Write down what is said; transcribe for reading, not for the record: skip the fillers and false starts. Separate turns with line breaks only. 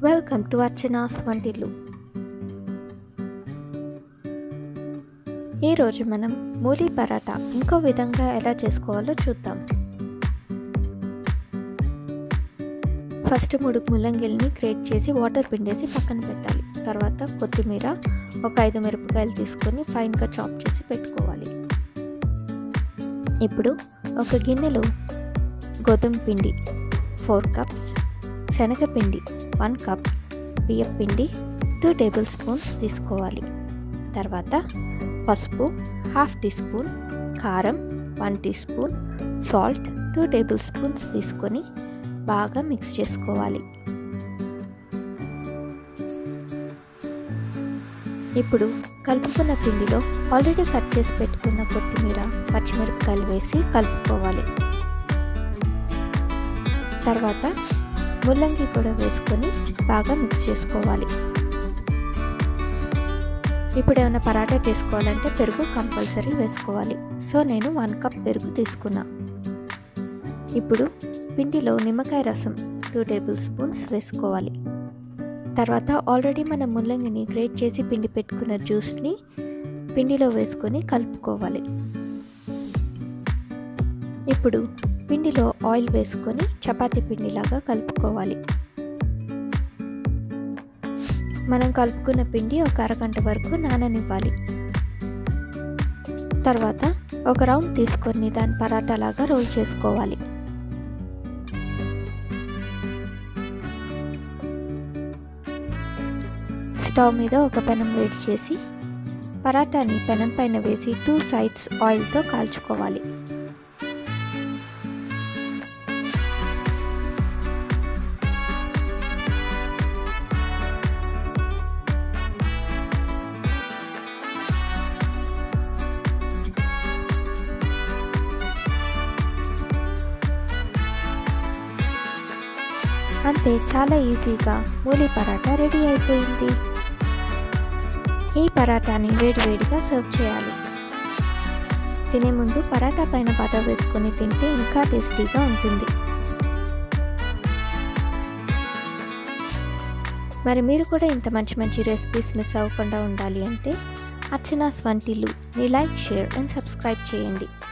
Welcome to Archana's Vantillu. ఈరోజు మనం మూలీ పరాటా ఇంకో విధంగా ఎలా చేసుకోవాలో చూద్దాం. ఫస్ట్ 3 ముల్లంగిల్ని గ్రేట్ చేసి వాటర్ పిండేసి పక్కన పెట్టాలి. తర్వాత కొత్తిమీర, ఒక 5 మిరపకాయలు తీసుకొని ఫైన్గా చాప్ చేసి పెట్టుకోవాలి. ఇప్పుడు ఒక గిన్నెలో గోధుమ పిండి 4 కప్స్, శనగపిండి 1 కప్, బియ్యపిండి 2 టేబుల్ స్పూన్స్ తీసుకోవాలి. తర్వాత పసుపు 1/2 టీ స్పూన్, కారం 1 teaspoon, salt 2 tablespoons తీసుకొని బాగా మిక్స్ చేసుకోవాలి. ఇప్పుడు కలుపుకున్న పిండిలో ఆల్రెడీ కట్ చేసి పెట్టుకున్న కొత్తిమీర, పచ్చిమిరపకాయలు వేసి కలుపుకోవాలి. తర్వాత ముల్లంగి కూడా వేసుకొని బాగా మిక్స్ చేసుకోవాలి. ఇప్పుడు ఏమైనా పరాటా చేసుకోవాలంటే పెరుగు కంపల్సరీ వేసుకోవాలి. సో నేను 1 కప్ పెరుగు తీసుకున్నా. ఇప్పుడు పిండిలో నిమ్మకాయ రసం 2 టేబుల్ స్పూన్స్ వేసుకోవాలి. తర్వాత ఆల్రెడీ మనం ముల్లంగిని గ్రేట్ చేసి పిండి పెట్టుకున్న జ్యూస్ని పిండిలో వేసుకొని కలుపుకోవాలి. ఇప్పుడు పిండిలో ఆయిల్ వేసుకొని చపాతీ పిండిలాగా కలుపుకోవాలి. మనం కలుపుకున్న పిండి ఒక అరగంట వరకు నాననివ్వాలి. తర్వాత ఒక రౌండ్ తీసుకొని దాని పరాటా లాగా రోల్ చేసుకోవాలి. స్టవ్ మీద ఒక పెనం వేడి చేసి పరాటాని పెనం పైన వేసి 2 సైడ్స్ ఆయిల్తో కాల్చుకోవాలి. అంతే, చాలా ఈజీగా మూలీ పరాటా రెడీ అయిపోయింది. ఈ పరాటాని వేడివేడిగా సర్వ్ చేయాలి. తినే ముందు పరాటా పైన బటర్ వేసుకొని తింటే ఇంకా టేస్టీగా ఉంటుంది. మరి మీరు కూడా ఇంత మంచి మంచి రెసిపీస్ మిస్ అవ్వకుండా ఉండాలి అంటే Archana's Vantillu ని లైక్, షేర్ అండ్ సబ్స్క్రైబ్ చేయండి.